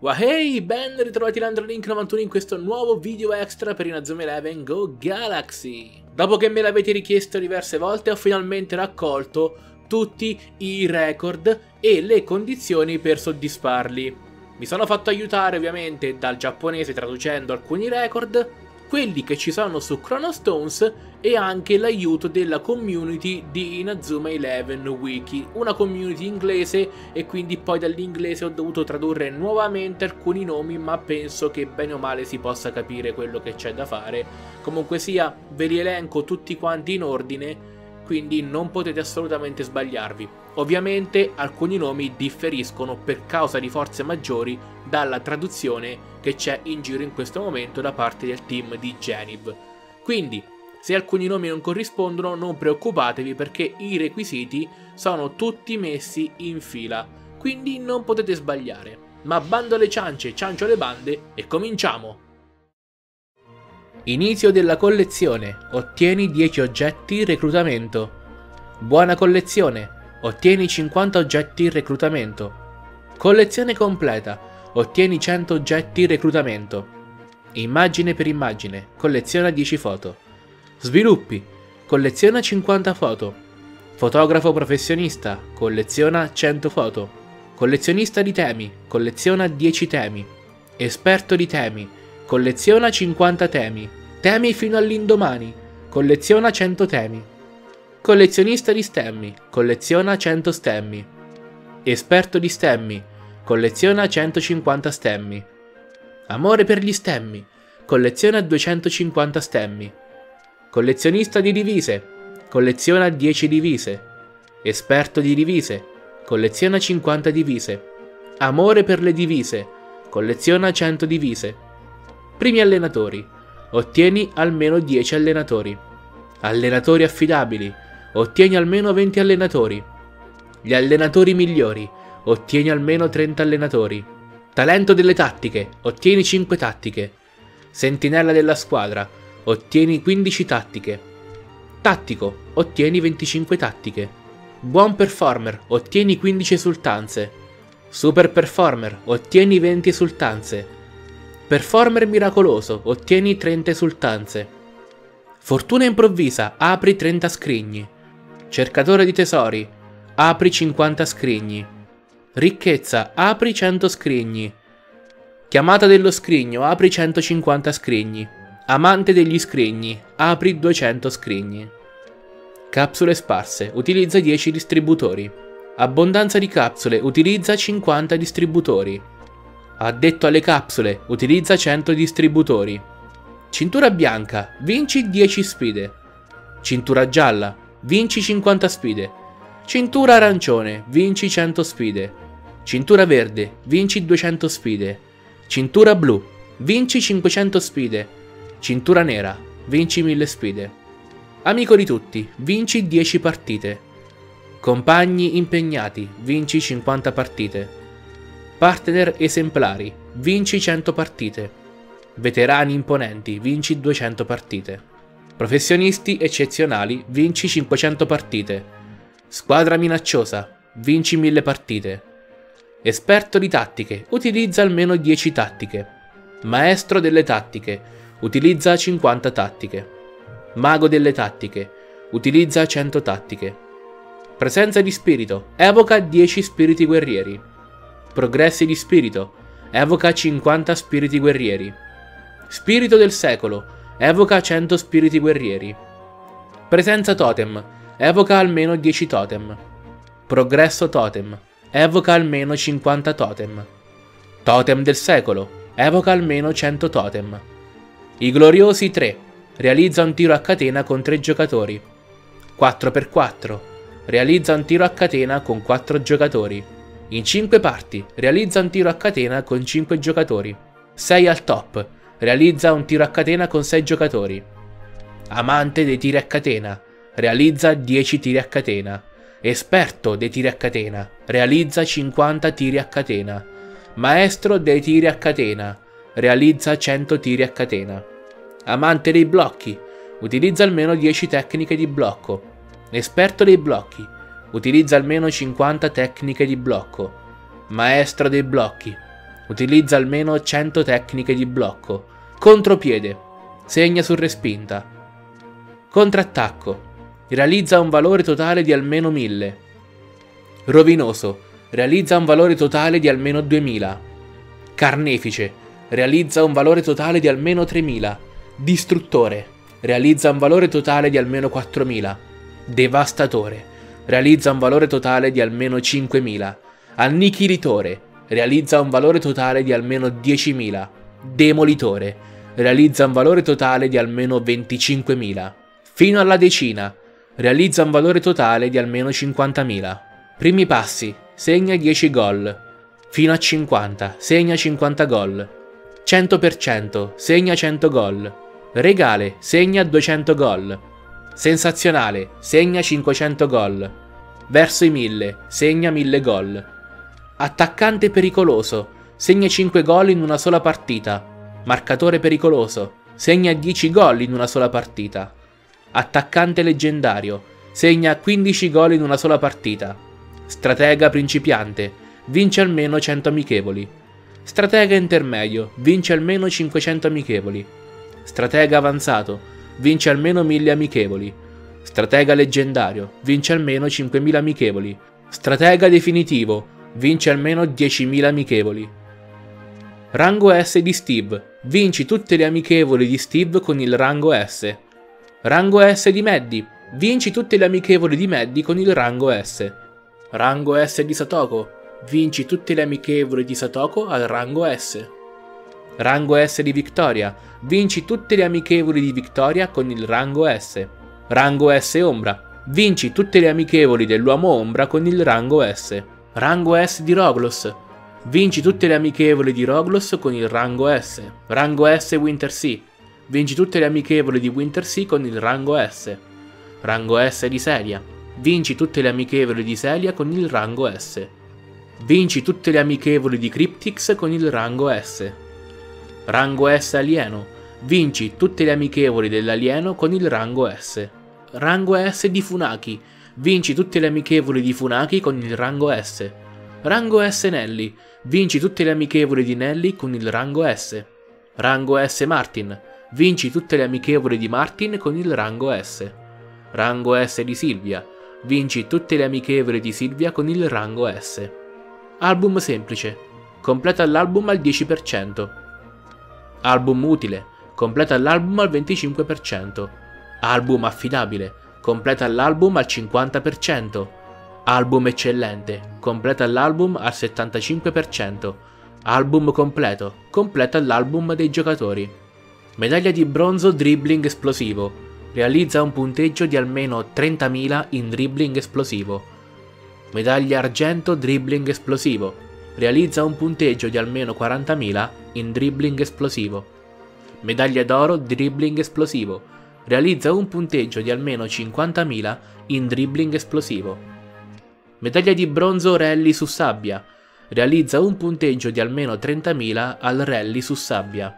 Wahey, ben ritrovati Landrolink91 in questo nuovo video extra per Inazuma Eleven Go Galaxy. Dopo che me l'avete richiesto diverse volte ho finalmente raccolto tutti i record e le condizioni per soddisfarli. Mi sono fatto aiutare ovviamente dal giapponese traducendo alcuni record, quelli che ci sono su Chronostones e anche l'aiuto della community di Inazuma Eleven Wiki, una community inglese, e quindi poi dall'inglese ho dovuto tradurre nuovamente alcuni nomi, ma penso che bene o male si possa capire quello che c'è da fare. Comunque sia, ve li elenco tutti quanti in ordine, quindi non potete assolutamente sbagliarvi. Ovviamente alcuni nomi differiscono per causa di forze maggiori dalla traduzione che c'è in giro in questo momento da parte del team di Genib. Quindi, se alcuni nomi non corrispondono, non preoccupatevi perché i requisiti sono tutti messi in fila, quindi non potete sbagliare. Ma bando alle ciance, ciancio alle bande e cominciamo! Inizio della collezione. Ottieni 10 oggetti reclutamento. Buona collezione. Ottieni 50 oggetti reclutamento. Collezione completa. Ottieni 100 oggetti reclutamento. Immagine per immagine. Colleziona 10 foto. Sviluppi. Colleziona 50 foto. Fotografo professionista. Colleziona 100 foto. Collezionista di temi. Colleziona 10 temi. Esperto di temi. Colleziona 50 temi. Temi fino all'indomani. Colleziona 100 temi. Collezionista di stemmi. Colleziona 100 stemmi. Esperto di stemmi. Colleziona 150 stemmi. Amore per gli stemmi. Colleziona 250 stemmi. Collezionista di divise. Colleziona 10 divise. Esperto di divise. Colleziona 50 divise. Amore per le divise. Colleziona 100 divise. Primi allenatori. Ottieni almeno 10 allenatori. Allenatori affidabili. Ottieni almeno 20 allenatori. Gli allenatori migliori. Ottieni almeno 30 allenatori. Talento delle tattiche. Ottieni 5 tattiche. Sentinella della squadra. Ottieni 15 tattiche. Tattico. Ottieni 25 tattiche. Buon performer. Ottieni 15 esultanze. Super performer. Ottieni 20 esultanze. Performer miracoloso, ottieni 30 esultanze. Fortuna improvvisa, apri 30 scrigni. Cercatore di tesori, apri 50 scrigni. Ricchezza, apri 100 scrigni. Chiamata dello scrigno, apri 150 scrigni. Amante degli scrigni, apri 200 scrigni. Capsule sparse, utilizza 10 distributori. Abbondanza di capsule, utilizza 50 distributori. Addetto alle capsule, utilizza 100 distributori. Cintura bianca, vinci 10 sfide. Cintura gialla, vinci 50 sfide. Cintura arancione, vinci 100 sfide. Cintura verde, vinci 200 sfide. Cintura blu, vinci 500 sfide. Cintura nera, vinci 1000 sfide. Amico di tutti, vinci 10 partite. Compagni impegnati, vinci 50 partite. Partner esemplari, vinci 100 partite. Veterani imponenti, vinci 200 partite. Professionisti eccezionali, vinci 500 partite. Squadra minacciosa, vinci 1000 partite. Esperto di tattiche, utilizza almeno 10 tattiche. Maestro delle tattiche, utilizza 50 tattiche. Mago delle tattiche, utilizza 100 tattiche. Presenza di spirito, evoca 10 spiriti guerrieri. Progressi di spirito, evoca 50 spiriti guerrieri. Spirito del secolo, evoca 100 spiriti guerrieri. Presenza totem, evoca almeno 10 totem. Progresso totem, evoca almeno 50 totem. Totem del secolo, evoca almeno 100 totem. I gloriosi 3, realizza un tiro a catena con 3 giocatori. 4x4, realizza un tiro a catena con 4 giocatori. In 5 parti, realizza un tiro a catena con 5 giocatori. 6 al top, realizza un tiro a catena con 6 giocatori. Amante dei tiri a catena, realizza 10 tiri a catena. Esperto dei tiri a catena, realizza 50 tiri a catena. Maestro dei tiri a catena, realizza 100 tiri a catena. Amante dei blocchi, utilizza almeno 10 tecniche di blocco. Esperto dei blocchi, utilizza almeno 50 tecniche di blocco. Maestro dei blocchi, Utilizza almeno 100 tecniche di blocco. Contropiede. Segna su respinta. Contrattacco. Realizza un valore totale di almeno 1000. Rovinoso. Realizza un valore totale di almeno 2000. Carnefice. Realizza un valore totale di almeno 3000. Distruttore. Realizza un valore totale di almeno 4000. Devastatore. Realizza un valore totale di almeno 5000. Annichilitore. Realizza un valore totale di almeno 10.000. Demolitore. Realizza un valore totale di almeno 25.000. Fino alla decina. Realizza un valore totale di almeno 50.000. Primi passi. Segna 10 gol. Fino a 50. Segna 50 gol. 100%. Segna 100 gol. Regale. Segna 200 gol. Sensazionale. Segna 500 gol. Verso i 1000. Segna 1000 gol. Attaccante pericoloso. Segna 5 gol in una sola partita. Marcatore pericoloso. Segna 10 gol in una sola partita. Attaccante leggendario. Segna 15 gol in una sola partita. Stratega principiante. Vince almeno 100 amichevoli. Stratega intermedio. Vince almeno 500 amichevoli. Stratega avanzato. Vince almeno 1000 amichevoli. Stratega leggendario. Vince almeno 5000 amichevoli. Stratega definitivo. Vince almeno 10.000 amichevoli. Rango S di Steve. Vinci tutte le amichevoli di Steve con il rango S. Rango S di Maddie. Vinci tutte le amichevoli di Maddie con il rango S. Rango S di Satoko. Vinci tutte le amichevoli di Satoko al rango S. Rango S di Victoria. Vinci tutte le amichevoli di Victoria con il rango S. Rango S Ombra. Vinci tutte le amichevoli dell'uomo Ombra con il rango S. Rango S di Roglos. Vinci tutte le amichevoli di Roglos con il rango S. Rango S Wintersea. Vinci tutte le amichevoli di Wintersea con il rango S. Rango S di Celia. Vinci tutte le amichevoli di Celia con il rango S. Vinci tutte le amichevoli di Cryptix con il rango S. Rango S Alieno. Vinci tutte le amichevoli dell'alieno con il rango S. Rango S di Funaki. Vinci tutte le amichevoli di Funaki con il rango S. Rango S Nelly. Vinci tutte le amichevoli di Nelly con il rango S. Rango S Martin. Vinci tutte le amichevoli di Martin con il rango S. Rango S di Silvia. Vinci tutte le amichevoli di Silvia con il rango S. Album semplice. Completa l'album al 10%. Album utile. Completa l'album al 25%. Album affidabile. Completa l'album al 50%. Album eccellente. Completa l'album al 75%. Album completo. Completa l'album dei giocatori. Medaglia di bronzo dribbling esplosivo. Realizza un punteggio di almeno 30.000 in dribbling esplosivo. Medaglia argento dribbling esplosivo. Realizza un punteggio di almeno 40.000 in dribbling esplosivo. Medaglia d'oro dribbling esplosivo. Realizza un punteggio di almeno 50.000 in dribbling esplosivo. Medaglia di bronzo rally su sabbia. Realizza un punteggio di almeno 30.000 al rally su sabbia.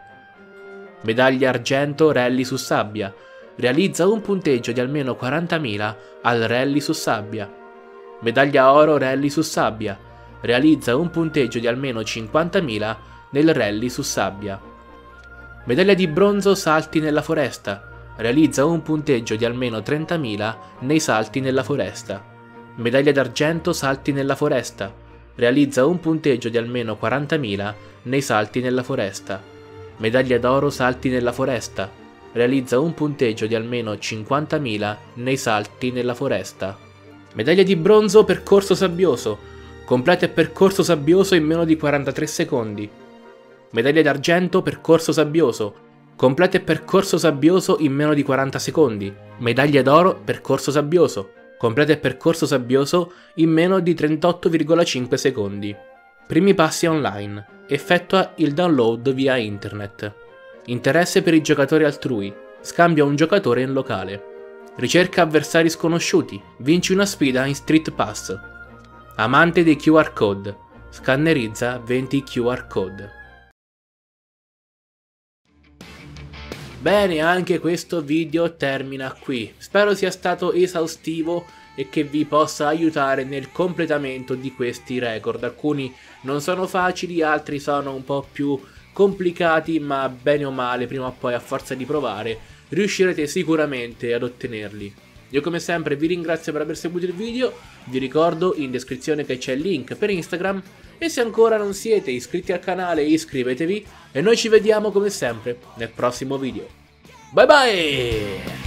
Medaglia argento rally su sabbia. Realizza un punteggio di almeno 40.000 al rally su sabbia. Medaglia oro rally su sabbia. Realizza un punteggio di almeno 50.000 nel rally su sabbia. Medaglia di bronzo salti nella foresta. Realizza un punteggio di almeno 30.000 nei salti nella foresta. Medaglia d'argento salti nella foresta. Realizza un punteggio di almeno 40.000 nei salti nella foresta. Medaglia d'oro salti nella foresta. Realizza un punteggio di almeno 50.000 nei salti nella foresta. Medaglia di bronzo percorso sabbioso. Completa il percorso sabbioso in meno di 43 secondi. Medaglia d'argento percorso sabbioso. Completa il percorso sabbioso in meno di 40 secondi. Medaglia d'oro percorso sabbioso. Completa il percorso sabbioso in meno di 38,5 secondi. Primi passi online. Effettua il download via internet. Interesse per i giocatori altrui. Scambia un giocatore in locale. Ricerca avversari sconosciuti. Vinci una sfida in Street Pass. Amante dei QR code. Scannerizza 20 QR code. Bene, anche questo video termina qui. Spero sia stato esaustivo e che vi possa aiutare nel completamento di questi record. Alcuni non sono facili, altri sono un po' più complicati, ma bene o male, prima o poi, a forza di provare, riuscirete sicuramente ad ottenerli. Io come sempre vi ringrazio per aver seguito il video, vi ricordo in descrizione che c'è il link per Instagram e se ancora non siete iscritti al canale iscrivetevi e noi ci vediamo come sempre nel prossimo video. Bye bye!